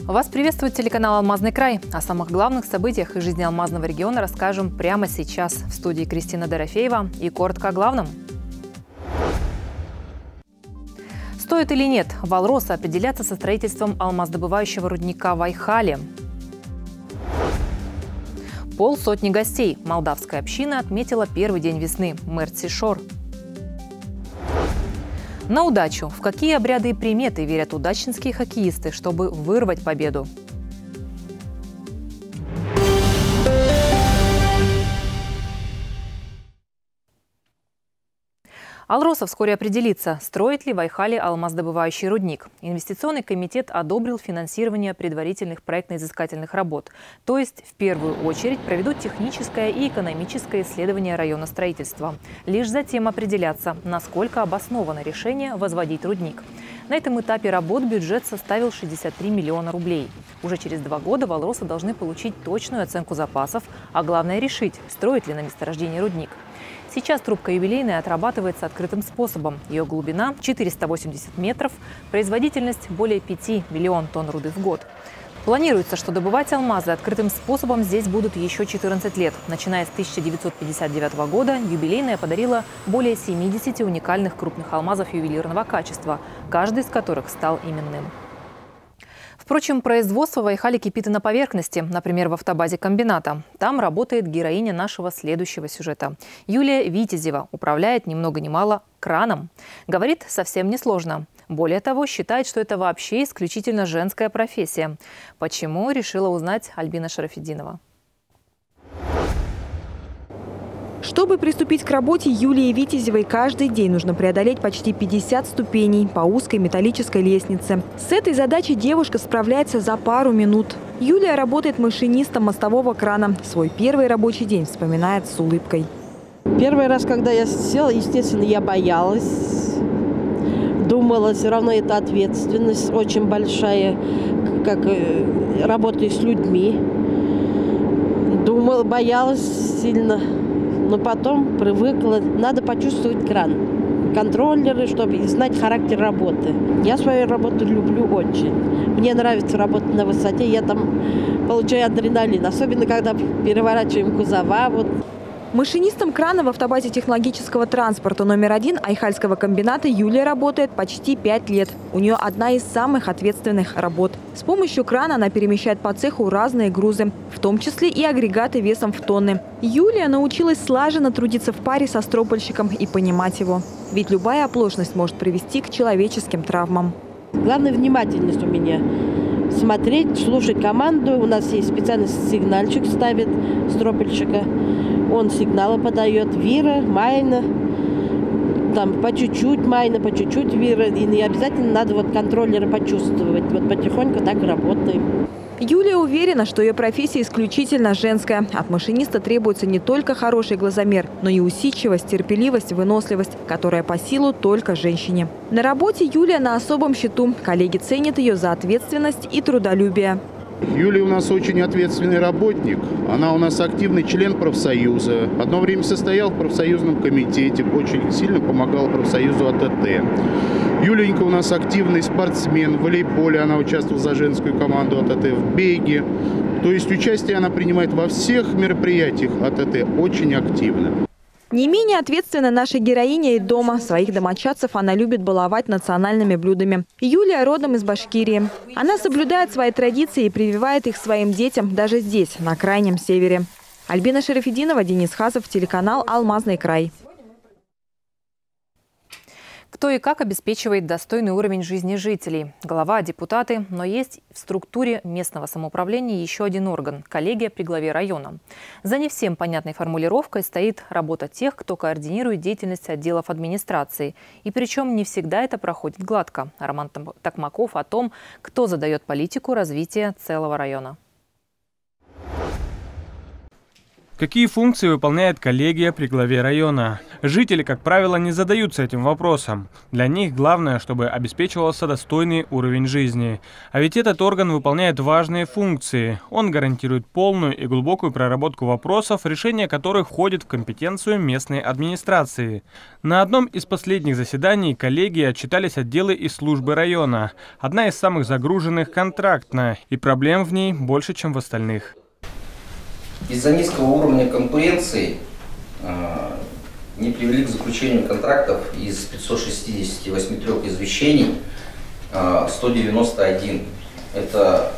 Вас приветствует телеканал «Алмазный край». О самых главных событиях из жизни Алмазного региона расскажем прямо сейчас. В студии Кристина Дорофеева и коротко о главном. Стоит или нет в Алроса определяться со строительством алмаздобывающего рудника в Айхале? 500 гостей. Молдавская община отметила первый день весны. Мерци Шор. На удачу. В какие обряды и приметы верят удачинские хоккеисты, чтобы вырвать победу? Алроса вскоре определится, строит ли в Айхале алмаздобывающий рудник. Инвестиционный комитет одобрил финансирование предварительных проектно-изыскательных работ. То есть, в первую очередь, проведут техническое и экономическое исследование района строительства. Лишь затем определятся, насколько обосновано решение возводить рудник. На этом этапе работ бюджет составил 63 миллиона рублей. Уже через 2 года в Алроса должны получить точную оценку запасов, а главное решить, строить ли на месторождении рудник. Сейчас трубка юбилейная отрабатывается открытым способом. Ее глубина 480 метров, производительность более 5 миллионов тонн руды в год. Планируется, что добывать алмазы открытым способом здесь будут еще 14 лет. Начиная с 1959 года юбилейная подарила более 70 уникальных крупных алмазов ювелирного качества, каждый из которых стал именным. Впрочем, производство в Айхале кипит и на поверхности, например, в автобазе комбината. Там работает героиня нашего следующего сюжета. Юлия Витязева управляет ни много ни мало краном. Говорит, совсем несложно. Более того, считает, что это вообще исключительно женская профессия. Почему, решила узнать Альбина Шарафетдинова. Чтобы приступить к работе Юлии Витязевой, каждый день нужно преодолеть почти 50 ступеней по узкой металлической лестнице. С этой задачей девушка справляется за пару минут. Юлия работает машинистом мостового крана. Свой первый рабочий день вспоминает с улыбкой. Первый раз, когда я села, естественно, я боялась. Думала, все равно это ответственность очень большая, как работаю с людьми. Думала, боялась сильно. Но потом привыкла. Надо почувствовать кран. Контроллеры, чтобы знать характер работы. Я свою работу люблю очень. Мне нравится работать на высоте. Я там получаю адреналин. Особенно, когда переворачиваем кузова. Машинистом крана в автобазе технологического транспорта номер 1 Айхальского комбината Юлия работает почти 5 лет. У нее одна из самых ответственных работ. С помощью крана она перемещает по цеху разные грузы, в том числе и агрегаты весом в тонны. Юлия научилась слаженно трудиться в паре со стропольщиком и понимать его. Ведь любая оплошность может привести к человеческим травмам. Главное, внимательность у меня. Смотреть, слушать команду. У нас есть специальный сигнальчик, ставит стропольщика. Он сигналы подает. Вира, майна. Там по чуть-чуть майна, по чуть-чуть вира. И не обязательно надо контроллеры почувствовать. Потихоньку так и работаем. Юлия уверена, что ее профессия исключительно женская. От машиниста требуется не только хороший глазомер, но и усидчивость, терпеливость, выносливость, которая по силу только женщине. На работе Юлия на особом счету. Коллеги ценят ее за ответственность и трудолюбие. Юлия у нас очень ответственный работник. Она у нас активный член профсоюза. Одно время состоял в профсоюзном комитете, очень сильно помогал профсоюзу АТТ. Юленька у нас активный спортсмен. В волейболе она участвовала за женскую команду АТТ, в беге. То есть участие она принимает во всех мероприятиях АТТ очень активно. Не менее ответственна наша героиня и дома. Своих домочадцев она любит баловать национальными блюдами. Юлия родом из Башкирии. Она соблюдает свои традиции и прививает их своим детям даже здесь, на крайнем севере. Альбина Шарафетдинова, Денис Хазов, телеканал «Алмазный край». Кто и как обеспечивает достойный уровень жизни жителей? Глава, депутаты, но есть в структуре местного самоуправления еще один орган – коллегия при главе района. За не всем понятной формулировкой стоит работа тех, кто координирует деятельность отделов администрации. И причем не всегда это проходит гладко. Роман Токмаков о том, кто задает политику развития целого района. Какие функции выполняет коллегия при главе района? Жители, как правило, не задаются этим вопросом. Для них главное, чтобы обеспечивался достойный уровень жизни. А ведь этот орган выполняет важные функции. Он гарантирует полную и глубокую проработку вопросов, решение которых входит в компетенцию местной администрации. На одном из последних заседаний коллегии отчитались отделы и службы района. Одна из самых загруженных – контрактная, и проблем в ней больше, чем в остальных. Из-за низкого уровня конкуренции не привели к заключению контрактов из 568 извещений 191. Это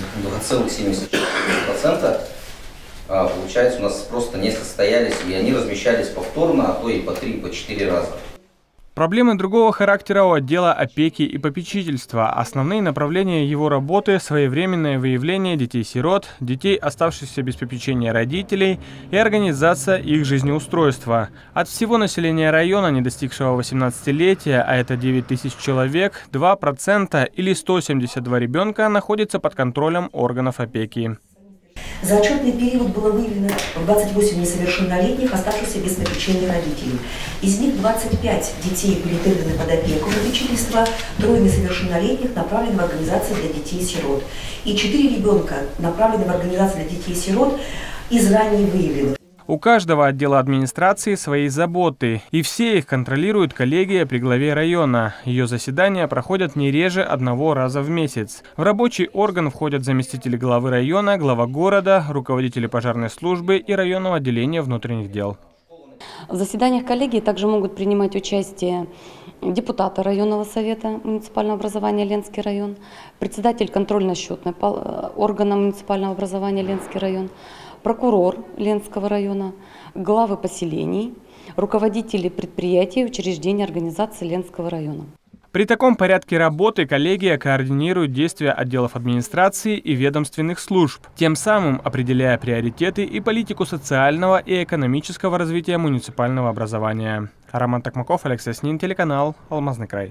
32,74%. Получается, у нас просто не состоялись, и они размещались повторно, а то и по 3, по 4 раза. Проблемы другого характера у отдела опеки и попечительства. Основные направления его работы – своевременное выявление детей-сирот, детей, оставшихся без попечения родителей, и организация их жизнеустройства. От всего населения района, не достигшего 18-летия, а это 9 тысяч человек, 2% или 172 ребенка находятся под контролем органов опеки. За отчетный период было выявлено 28 несовершеннолетних, оставшихся без попечения родителей. Из них 25 детей были переданы под опеку попечительства, 3 несовершеннолетних направлены в организации для детей-сирот. И 4 ребенка направлены в организацию для детей-сирот из ранее выявленных. У каждого отдела администрации свои заботы, и все их контролирует коллегия при главе района. Ее заседания проходят не реже 1 раза в месяц. В рабочий орган входят заместители главы района, глава города, руководители пожарной службы и районного отделения внутренних дел. В заседаниях коллегии также могут принимать участие депутаты районного совета муниципального образования Ленский район, председатель контрольно-счетного органа муниципального образования Ленский район, прокурор Ленского района, главы поселений, руководители предприятий и учреждений организации Ленского района. При таком порядке работы коллегия координирует действия отделов администрации и ведомственных служб, тем самым определяя приоритеты и политику социального и экономического развития муниципального образования. Роман Токмаков, Алексей Снин, телеканал «Алмазный край».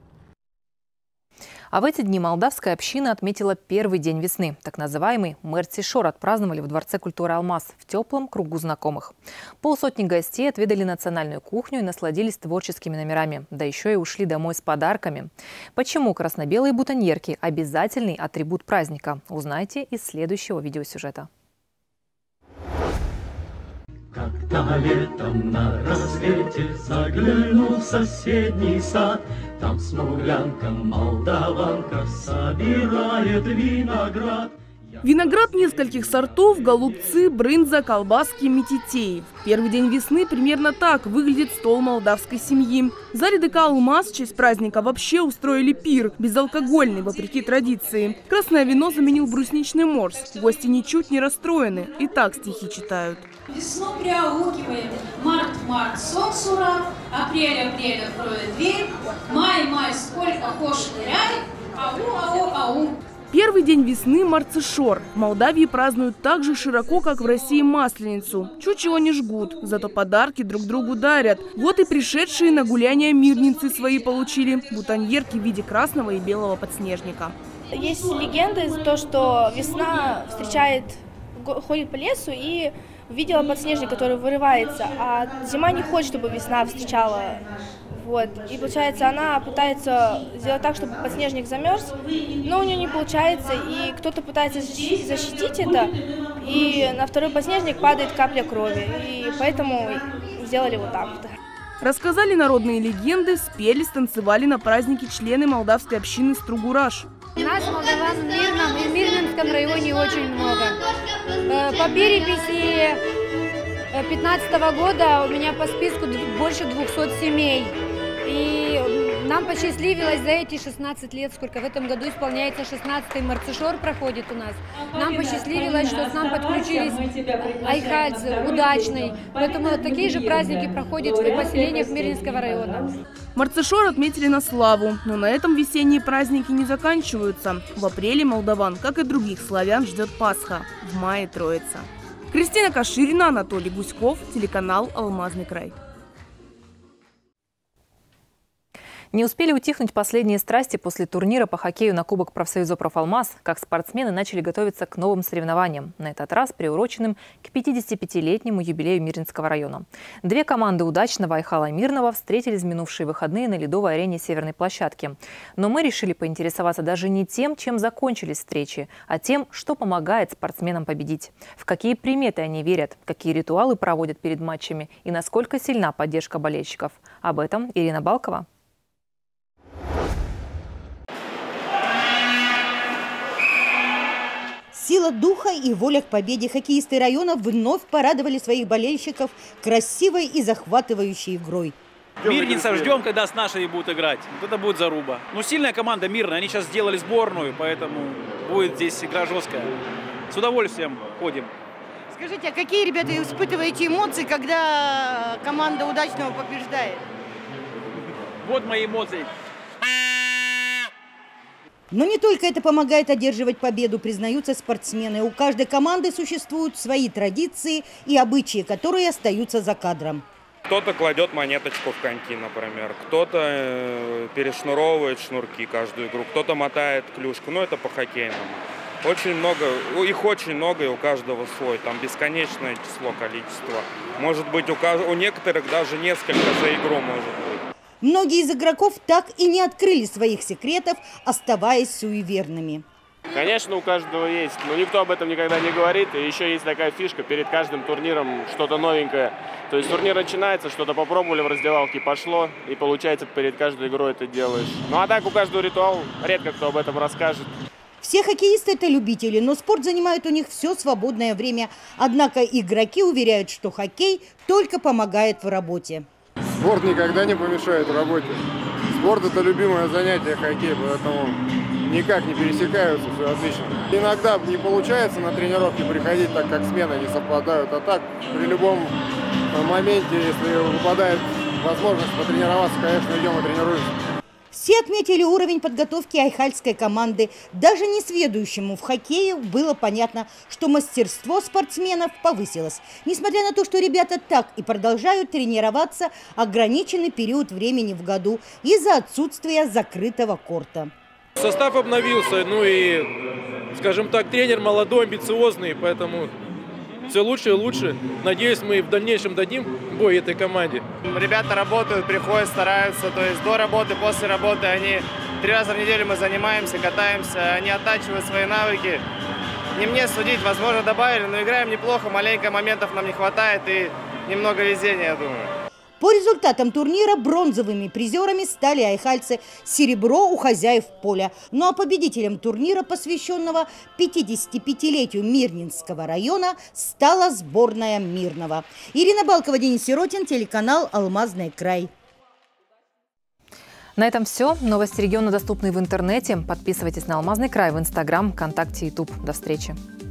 А в эти дни молдавская община отметила первый день весны. Так называемый Мерци-Шор отпраздновали в Дворце культуры «Алмаз» в теплом кругу знакомых. Полсотни гостей отведали национальную кухню и насладились творческими номерами. Да еще и ушли домой с подарками. Почему красно-белые бутоньерки – обязательный атрибут праздника? Узнайте из следующего видеосюжета. Как-то летом на рассвете заглянул в соседний сад. Там смуглянка-молдаванка собирает виноград. Виноград нескольких сортов, голубцы, брынза, колбаски, метитеи. В первый день весны примерно так выглядит стол молдавской семьи. В зале ДК «Алмаз» в честь праздника вообще устроили пир, безалкогольный, вопреки традиции. Красное вино заменил брусничный морс. Гости ничуть не расстроены, и так стихи читают. Весну приаукивает, март, сон сурат, апрель, откроет дверь, май, сколько хошь ныряй, ау. Первый день весны – Мерци-Шор. В Молдавии празднуют так же широко, как в России Масленицу. Чуть чего не жгут, зато подарки друг другу дарят. Вот и пришедшие на гуляние мирницы свои получили бутоньерки в виде красного и белого подснежника. Есть легенда, то, что весна ходит по лесу и увидела подснежник, который вырывается, а зима не хочет, чтобы весна встречала. Вот. И получается, она пытается сделать так, чтобы подснежник замерз, но у нее не получается, и кто-то пытается защитить это, и на второй подснежник падает капля крови, и поэтому сделали вот так вот. Рассказали народные легенды, спели, станцевали на празднике члены молдавской общины Стругураш. Нас, молдаван, в Мирнинском районе очень много. По переписи 2015 года у меня по списку больше 200 семей. И нам посчастливилось за эти 16 лет, сколько в этом году исполняется 16-й Мерци-Шор проходит у нас. Нам посчастливилось, что к нам подключились айхальцы, удачный. Поэтому такие же праздники проходят в поселениях Мирнинского района. Мерци-Шор отметили на славу, но на этом весенние праздники не заканчиваются. В апреле молдаван, как и других славян, ждет Пасха, в мае Троица. Кристина Каширина, Анатолий Гуськов, телеканал «Алмазный край». Не успели утихнуть последние страсти после турнира по хоккею на Кубок профсоюза «Профалмаз», как спортсмены начали готовиться к новым соревнованиям, на этот раз приуроченным к 55-летнему юбилею Мирнинского района. Две команды удачного Айхала Мирного встретились в минувшие выходные на ледовой арене Северной площадки. Но мы решили поинтересоваться даже не тем, чем закончились встречи, а тем, что помогает спортсменам победить. В какие приметы они верят, какие ритуалы проводят перед матчами и насколько сильна поддержка болельщиков. Об этом Ирина Балкова. Сила духа и воля к победе. Хоккеисты района вновь порадовали своих болельщиков красивой и захватывающей игрой. Мирнинцев ждем, когда с нашей будут играть. Вот это будет заруба. Ну, сильная команда Мирная. Они сейчас сделали сборную, поэтому будет здесь игра жесткая. С удовольствием ходим. Скажите, а какие, ребята, испытываете эмоции, когда команда удачного побеждает? Вот мои эмоции. Но не только это помогает одерживать победу, признаются спортсмены. У каждой команды существуют свои традиции и обычаи, которые остаются за кадром. Кто-то кладет монеточку в коньки, например, кто-то перешнуровывает шнурки каждую игру, кто-то мотает клюшку, ну это по-хоккейному. Очень много, их очень много, и у каждого свой, там бесконечное число, количество. Может быть, у некоторых даже несколько за игру может быть. Многие из игроков так и не открыли своих секретов, оставаясь суеверными. Конечно, у каждого есть, но никто об этом никогда не говорит. И еще есть такая фишка, перед каждым турниром что-то новенькое. То есть турнир начинается, что-то попробовали в раздевалке, пошло, и получается перед каждой игрой это делаешь. Ну а так у каждого ритуал, редко кто об этом расскажет. Все хоккеисты – это любители, но спорт занимает у них все свободное время. Однако игроки уверяют, что хоккей только помогает в работе. Спорт никогда не помешает в работе. Спорт – это любимое занятие хоккей, поэтому никак не пересекаются, все отлично. Иногда не получается на тренировки приходить, так как смены не совпадают, а так при любом моменте, если выпадает возможность потренироваться, конечно, идем и тренируемся. Все отметили уровень подготовки айхальской команды. Даже несведущему в хоккее было понятно, что мастерство спортсменов повысилось. Несмотря на то, что ребята так и продолжают тренироваться ограниченный период времени в году из-за отсутствия закрытого корта. Состав обновился, ну и, скажем так, тренер молодой, амбициозный, поэтому все лучше и лучше. Надеюсь, мы в дальнейшем дадим бой этой команде. Ребята работают, приходят, стараются. То есть до работы, после работы они 3 раза в неделю мы занимаемся, катаемся. Они оттачивают свои навыки. Не мне судить, возможно, добавили, но играем неплохо. Маленько моментов нам не хватает и немного везения, я думаю. По результатам турнира бронзовыми призерами стали айхальцы, серебро у хозяев поля. Ну а победителем турнира, посвященного 55-летию Мирнинского района, стала сборная Мирного. Ирина Балкова, Денис Сиротин, телеканал «Алмазный край». На этом все. Новости региона доступны в интернете. Подписывайтесь на «Алмазный край» в Инстаграм, ВКонтакте, Ютуб. До встречи.